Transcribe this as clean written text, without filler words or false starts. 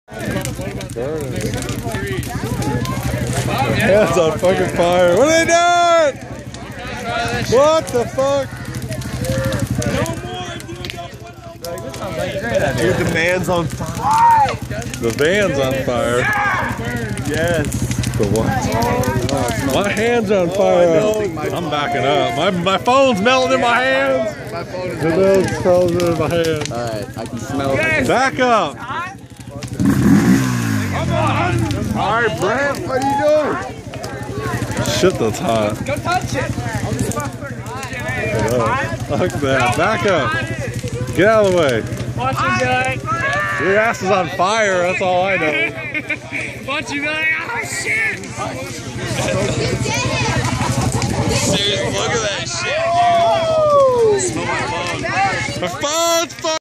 Hands on fucking fire. What are they doing? What the fuck? Dude, the man's on fire. The van's on fire. Yes. The what? My hand's on fire. I'm backing up. My phone's melting in my hands. My phone is melting in my hands. Alright, I can smell it. Back up. Alright, Brent, what are you doing? Shit, that's hot. Go touch it. Look at that. Back up. Get out of the way. Watch him do it. Your ass is on fire. That's all I know. Watch him be like, oh shit. Seriously, look at that shit, dude. Smell my phone. My phone's